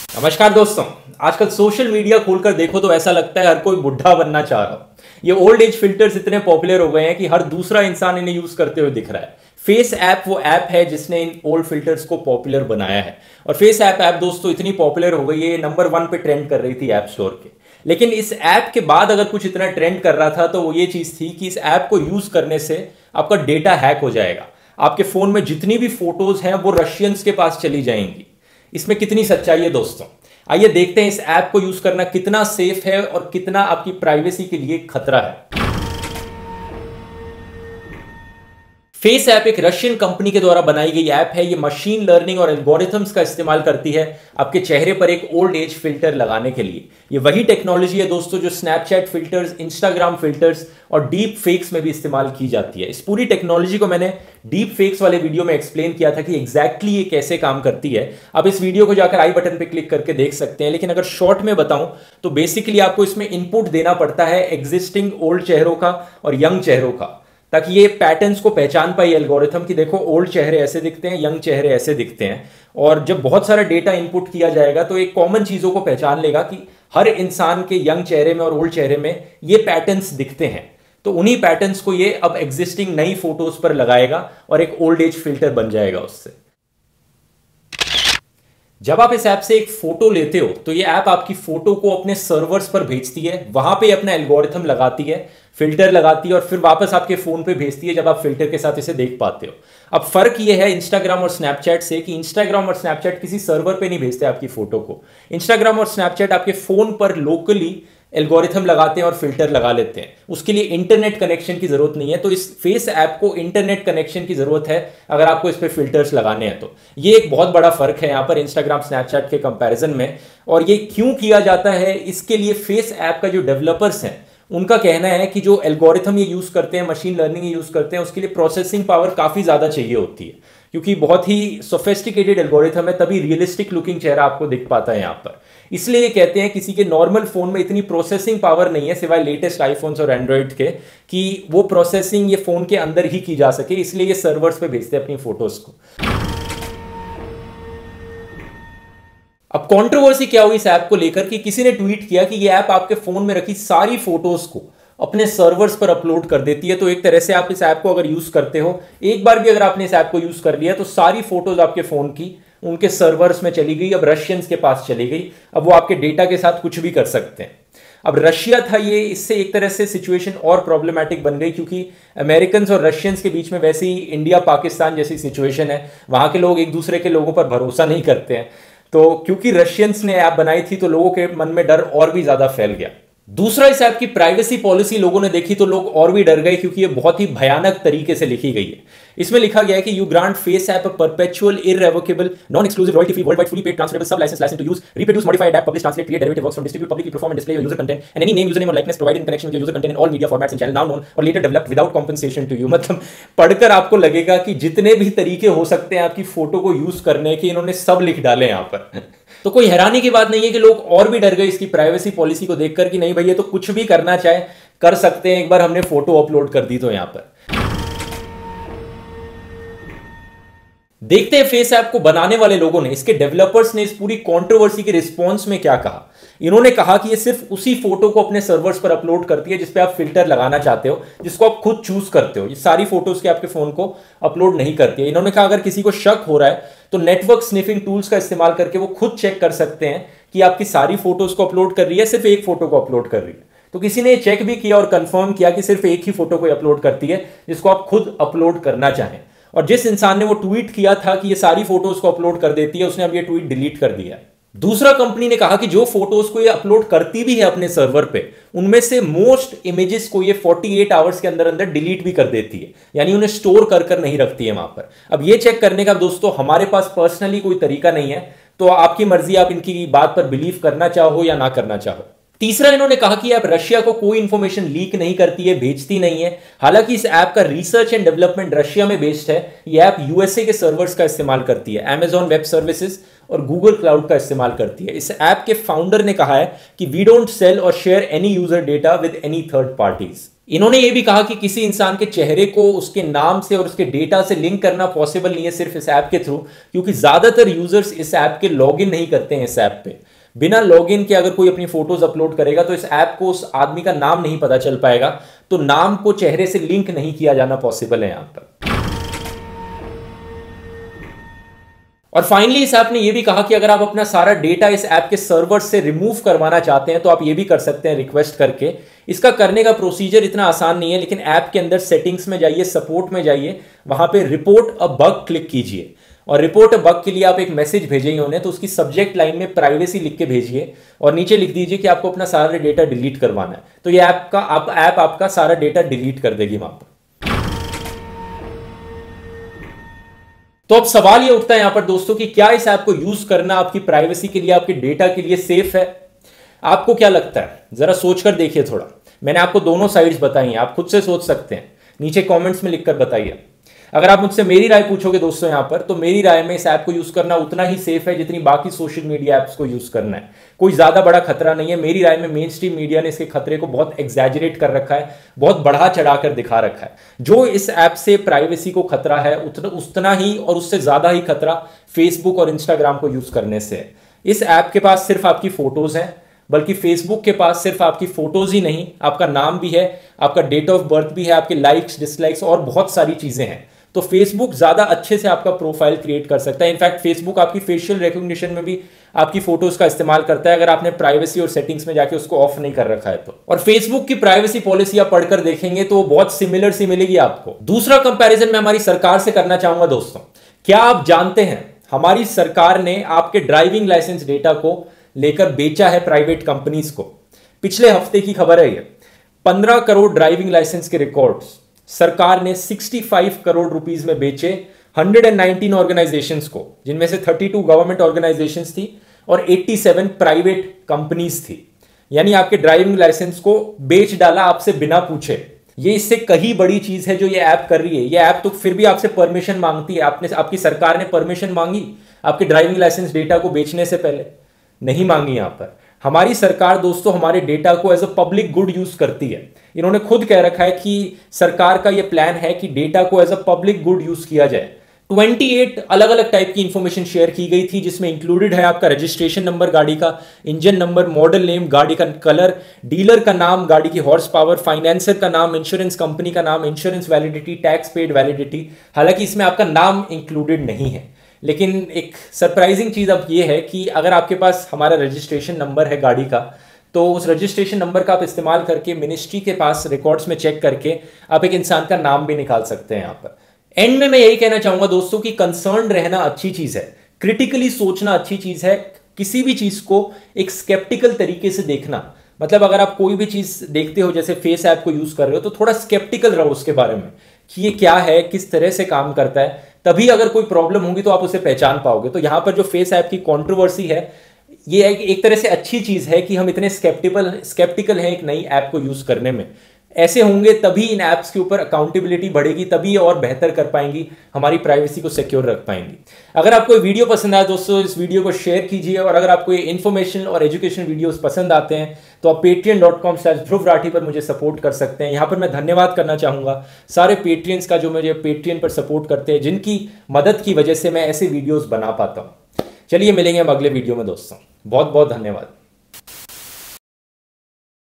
नमस्कार दोस्तों। आजकल सोशल मीडिया खोलकर देखो तो ऐसा लगता है हर कोई बुढ़ा बनना चाह रहा हो। ये ओल्ड एज फिल्टर्स इतने पॉपुलर हो गए हैं कि हर दूसरा इंसान इन्हें यूज करते हुए दिख रहा है। फेस ऐप वो ऐप है जिसने इन ओल्ड फिल्टर्स को पॉपुलर बनाया है। और फेस ऐप दोस्तों इतनी पॉपुलर हो गई है, नंबर 1 पे ट्रेंड कर रही थी ऐप स्टोर के। लेकिन इस ऐप के बाद अगर कुछ इतना ट्रेंड कर रहा था तो वो ये चीज थी कि इस ऐप को यूज करने से आपका डेटा हैक हो जाएगा। आपके फोन में जितनी भी फोटोज हैं वो रशियंस के पास चली जाएंगी। इसमें कितनी सच्चाई है दोस्तों, आइए देखते हैं इस ऐप को यूज करना कितना सेफ है और कितना आपकी प्राइवेसी के लिए खतरा है। फेस ऐप एक रशियन कंपनी के द्वारा बनाई गई ऐप है। ये मशीन लर्निंग और एल्गोरिथम्स का इस्तेमाल करती है आपके चेहरे पर एक ओल्ड एज फिल्टर लगाने के लिए। ये वही टेक्नोलॉजी है दोस्तों जो स्नैपचैट फिल्टर्स, इंस्टाग्राम फिल्टर्स और डीप फेक्स में भी इस्तेमाल की जाती है। इस पूरी टेक्नोलॉजी को मैंने डीप फेक्स वाले वीडियो में एक्सप्लेन किया था कि एग्जैक्टली ये कैसे काम करती है। आप इस वीडियो को जाकर आई बटन पर क्लिक करके देख सकते हैं। लेकिन अगर शॉर्ट में बताऊं तो बेसिकली आपको इसमें इनपुट देना पड़ता है एग्जिस्टिंग ओल्ड चेहरों का और यंग चेहरों का, ताकि ये पैटर्न्स को पहचान पाए एल्गोरिथम कि देखो ओल्ड चेहरे ऐसे दिखते हैं, यंग चेहरे ऐसे दिखते हैं। और जब बहुत सारा डेटा इनपुट किया जाएगा तो एक कॉमन चीजों को पहचान लेगा कि हर इंसान के यंग चेहरे में और ओल्ड चेहरे में ये पैटर्न्स दिखते हैं। तो उन्हीं पैटर्न्स को ये अब एग्जिस्टिंग नई फोटोज पर लगाएगा और एक ओल्ड एज फिल्टर बन जाएगा उससे। जब आप इस ऐप से एक फोटो लेते हो तो ये ऐप आपकी फोटो को अपने सर्वर्स पर भेजती है, वहां पे अपना एल्गोरिथम लगाती है, फिल्टर लगाती है और फिर वापस आपके फोन पे भेजती है जब आप फिल्टर के साथ इसे देख पाते हो। अब फर्क ये है इंस्टाग्राम और स्नैपचैट से कि इंस्टाग्राम और स्नैपचैट किसी सर्वर पे नहीं भेजते आपकी फोटो को। इंस्टाग्राम और स्नैपचैट आपके फोन पर लोकली एल्गोरिथम लगाते हैं और फिल्टर लगा लेते हैं। उसके लिए इंटरनेट कनेक्शन की जरूरत नहीं है। तो इस फेस ऐप को इंटरनेट कनेक्शन की जरूरत है अगर आपको इस पे फिल्टर्स लगाने हैं। तो ये एक बहुत बड़ा फर्क है यहाँ पर इंस्टाग्राम स्नैपचैट के कंपैरिजन में। और ये क्यों किया जाता है, इसके लिए फेस ऐप का जो डेवलपर्स हैं उनका कहना है कि जो एल्गोरिथम ये यूज करते हैं, मशीन लर्निंग ये यूज करते हैं, उसके लिए प्रोसेसिंग पावर काफी ज्यादा चाहिए होती है, क्योंकि बहुत ही सोफिस्टिकेटेड एल्गोरिथम है, तभी रियलिस्टिक लुकिंग चेहरा आपको दिख पाता है यहाँ पर। इसलिए ये कहते हैं किसी के नॉर्मल फोन में इतनी प्रोसेसिंग पावर नहीं है सिवाय लेटेस्ट आईफोन्स और एंड्रॉइड के, कि वो प्रोसेसिंग ये फोन के अंदर ही की जा सके। इसलिए ये सर्वर्स पे भेजते हैं अपनी फोटोज को। अब कंट्रोवर्सी क्या हुई इस ऐप को लेकर कि किसी ने ट्वीट किया कि ये ऐप आपके फोन में रखी सारी फोटोज को अपने सर्वर्स पर अपलोड कर देती है। तो एक तरह से आप इस ऐप को अगर यूज करते हो, एक बार भी अगर आपने इस ऐप को यूज कर लिया तो सारी फोटोज आपके फोन की उनके सर्वर्स में चली गई, अब रशियंस के पास चली गई। अब वो आपके डेटा के साथ कुछ भी कर सकते हैं। अब रशिया था ये, इससे एक तरह से सिचुएशन और प्रॉब्लमैटिक बन गई, क्योंकि अमेरिकन्स और रशियंस के बीच में वैसे ही इंडिया पाकिस्तान जैसी सिचुएशन है। वहां के लोग एक दूसरे के लोगों पर भरोसा नहीं करते हैं। तो क्योंकि रशियंस ने ऐप बनाई थी तो लोगों के मन में डर और भी ज्यादा फैल गया। दूसरा, इस ऐप की प्राइवेसी पॉलिसी लोगों ने देखी तो लोग और भी डर गए, क्योंकि ये बहुत ही भयानक तरीके से लिखी गई है। इसमें लिखा गया है कि you grant Face App perpetual irrevocable non exclusive royalty free worldwide fully paid transferable sub licence to use reproduce modified app publish translate create derivative works from distribute publicly perform and display your user content and any name user name or likeness provided in connection with your user content in all media formats and channel now known or later developed without compensation to you. मतलब पढ़कर आपको लगेगा कि जितने भी तरीके हो सकते हैं आपकी फोटो को यूज करने के, इन्होंने सब लिख डाले यहाँ पर। तो कोई हैरानी की बात नहीं है कि लोग और भी डर गए इसकी प्राइवेसी पॉलिसी को देखकर कि नहीं भाई ये तो कुछ भी करना चाहे कर सकते हैं, एक बार हमने फोटो अपलोड कर दी तो। यहां पर देखते हैं फेस ऐप को बनाने वाले लोगों ने, इसके डेवलपर्स ने इस पूरी कंट्रोवर्सी के रिस्पॉन्स में क्या कहा। इन्होंने कहा कि ये सिर्फ उसी फोटो को अपने सर्वर्स पर अपलोड करती है जिस पे आप फिल्टर लगाना चाहते हो, जिसको आप खुद चूज करते हो। ये सारी फोटोज के आपके फोन को अपलोड नहीं करती है। इन्होंने कहा अगर किसी को शक हो रहा है तो नेटवर्क स्निफिंग टूल्स का इस्तेमाल करके वो खुद चेक कर सकते हैं कि आपकी सारी फोटोज को अपलोड कर रही है, सिर्फ एक फोटो को अपलोड कर रही है। तो किसी ने चेक भी किया और कंफर्म किया कि सिर्फ एक ही फोटो को अपलोड करती है जिसको आप खुद अपलोड करना चाहें। और जिस इंसान ने वो ट्वीट किया था कि ये सारी फोटोज को अपलोड कर देती है, उसने अब ये ट्वीट डिलीट कर दिया। दूसरा, कंपनी ने कहा कि जो फोटोज को ये अपलोड करती भी है अपने सर्वर पे, उनमें से मोस्ट इमेजेस को ये 48 आवर्स के अंदर अंदर डिलीट भी कर देती है, यानी उन्हें स्टोर कर नहीं रखती है वहां पर। अब ये चेक करने का दोस्तों हमारे पास पर्सनली कोई तरीका नहीं है, तो आपकी मर्जी, आप इनकी बात पर बिलीव करना चाहो या ना करना चाहो। तीसरा, इन्होंने कहा कि ऐप रशिया को कोई इंफॉर्मेशन लीक नहीं करती है, भेजती नहीं है। हालांकि इस ऐप का रिसर्च एंड डेवलपमेंट रशिया में बेस्ड है। ये ऐप यूएसए के सर्वर्स का इस्तेमाल करती है, अमेजॉन वेब सर्विसेज और गूगल क्लाउड का इस्तेमाल करती है। इस ऐप के फाउंडर ने कहा है कि we don't sell or share any user data with any third parties. इन्होंने ये भी कहा कि किसी इंसान के चेहरे को उसके नाम से और उसके डेटा से लिंक करना पॉसिबल नहीं है सिर्फ इस ऐप के थ्रू, क्योंकि ज्यादातर यूजर्स इस ऐप के लॉगिन नहीं करते हैं। इस ऐप पे बिना लॉगिन के अगर कोई अपनी फोटोज अपलोड करेगा तो इस ऐप को उस आदमी का नाम नहीं पता चल पाएगा, तो नाम को चेहरे से लिंक नहीं किया जाना पॉसिबल है यहां पर। और फाइनली इस ऐप ने यह भी कहा कि अगर आप अपना सारा डेटा इस ऐप के सर्वर से रिमूव करवाना चाहते हैं तो आप ये भी कर सकते हैं रिक्वेस्ट करके। इसका करने का प्रोसीजर इतना आसान नहीं है, लेकिन ऐप के अंदर सेटिंग्स में जाइए, सपोर्ट में जाइए, वहां पे रिपोर्ट अ बग क्लिक कीजिए और रिपोर्ट अ बग के लिए आप एक मैसेज भेजेंगे उन्हें, तो उसकी सब्जेक्ट लाइन में प्राइवेसी लिख के भेजिए और नीचे लिख दीजिए कि आपको अपना सारा डेटा डिलीट करवाना है, तो ये ऐप आपका सारा डेटा डिलीट कर देगी वहां पर। तो अब सवाल ये उठता है यहां पर दोस्तों कि क्या इस ऐप को यूज करना आपकी प्राइवेसी के लिए, आपके डेटा के लिए सेफ है? आपको क्या लगता है? जरा सोचकर देखिए थोड़ा। मैंने आपको दोनों साइड्स बताई हैं, आप खुद से सोच सकते हैं, नीचे कमेंट्स में लिखकर बताइए। अगर आप मुझसे मेरी राय पूछोगे दोस्तों यहां पर, तो मेरी राय में इस ऐप को यूज करना उतना ही सेफ है जितनी बाकी सोशल मीडिया ऐप्स को यूज करना है। कोई ज्यादा बड़ा खतरा नहीं है मेरी राय में। मेन स्ट्रीम मीडिया ने इसके खतरे को बहुत एग्जैजरेट कर रखा है, बहुत बढ़ा चढ़ाकर दिखा रखा है। जो इस ऐप से प्राइवेसी को खतरा है उतना ही और उससे ज्यादा ही खतरा फेसबुक और इंस्टाग्राम को यूज करने से है। इस ऐप के पास सिर्फ आपकी फोटोज हैं, बल्कि फेसबुक के पास सिर्फ आपकी फोटोज ही नहीं, आपका नाम भी है, आपका डेट ऑफ बर्थ भी है, आपके लाइक्स डिसलाइक्स और बहुत सारी चीजें हैं। तो फेसबुक ज्यादा अच्छे से आपका प्रोफाइल क्रिएट कर सकता है। इनफैक्ट फेसबुक आपकी फेशियल रिकॉग्निशन में भी आपकी फोटोज का इस्तेमाल करता है, अगर आपने प्राइवेसी और सेटिंग्स में जाके उसको ऑफ नहीं कर रखा है तो। और फेसबुक की प्राइवेसी पॉलिसी आप पढ़कर देखेंगे तो बहुत सिमिलर सी मिलेगी आपको। दूसरा कंपैरिजन मैं हमारी सरकार से करना चाहूंगा दोस्तों। क्या आप जानते हैं हमारी सरकार ने आपके ड्राइविंग लाइसेंस डेटा को लेकर बेचा है प्राइवेट कंपनीज को? पिछले हफ्ते की खबर है ये। 15 करोड़ ड्राइविंग लाइसेंस के रिकॉर्ड्स सरकार ने 65 करोड़ रुपीस में बेचे 119 ऑर्गेनाइजेशंस को, जिनमें से 32 गवर्नमेंट ऑर्गेनाइजेशंस थी और 87 प्राइवेट कंपनीज थी। यानी आपके ड्राइविंग लाइसेंस को बेच डाला आपसे बिना पूछे। ये इससे कहीं बड़ी चीज है जो ये ऐप कर रही है। ये ऐप तो फिर भी आपसे परमिशन मांगती है। आपकी सरकार ने परमिशन मांगी आपके ड्राइविंग लाइसेंस डेटा को बेचने से पहले? नहीं मांगी। यहां पर हमारी सरकार दोस्तों हमारे डेटा को as a public good use करती है। इन्होंने खुद कह रखा है कि सरकार का यह प्लान है कि डेटा को as a public good use किया जाए। 28 अलग अलग टाइप की इंफॉर्मेशन शेयर की गई थी, जिसमें इंक्लूडेड है आपका रजिस्ट्रेशन नंबर गाड़ी का, इंजन नंबर, मॉडल नेम, गाड़ी का कलर, डीलर का नाम, गाड़ी की हॉर्स पावर, फाइनेंसर का नाम, इंश्योरेंस कंपनी का नाम, insurance validity, tax paid validity. हालांकि इसमें आपका नाम इंक्लूडेड नहीं है, लेकिन एक सरप्राइजिंग चीज अब ये है कि अगर आपके पास हमारा रजिस्ट्रेशन नंबर है गाड़ी का, तो उस रजिस्ट्रेशन नंबर का आप इस्तेमाल करके मिनिस्ट्री के पास रिकॉर्ड्स में चेक करके आप एक इंसान का नाम भी निकाल सकते हैं। यहाँ पर एंड में मैं यही कहना चाहूंगा दोस्तों कि कंसर्न रहना अच्छी चीज है, क्रिटिकली सोचना अच्छी चीज है, किसी भी चीज को एक स्केप्टिकल तरीके से देखना। मतलब अगर आप कोई भी चीज देखते हो, जैसे फेस ऐप को यूज कर रहे हो, तो थोड़ा स्केप्टिकल रहो उसके बारे में कि ये क्या है, किस तरह से काम करता है, तभी अगर कोई प्रॉब्लम होगी तो आप उसे पहचान पाओगे। तो यहां पर जो फेस ऐप की कंट्रोवर्सी है, ये एक तरह से अच्छी चीज है कि हम इतने स्केप्टिकल हैं एक नई ऐप को यूज करने में। ऐसे होंगे तभी इन ऐप्स के ऊपर अकाउंटेबिलिटी बढ़ेगी, तभी और बेहतर कर पाएंगी, हमारी प्राइवेसी को सिक्योर रख पाएंगी। अगर आपको ये वीडियो पसंद आया दोस्तों, इस वीडियो को शेयर कीजिए, और अगर आपको ये इन्फॉर्मेशन और एजुकेशन वीडियोस पसंद आते हैं तो आप patreon.com/ध्रुव राठी पर मुझे सपोर्ट कर सकते हैं। यहाँ पर मैं धन्यवाद करना चाहूंगा सारे पेट्रियंस का जो मुझे पेट्रियन पर सपोर्ट करते हैं, जिनकी मदद की वजह से मैं ऐसे वीडियोज बना पाता हूँ। चलिए मिलेंगे हम अगले वीडियो में दोस्तों। बहुत बहुत धन्यवाद।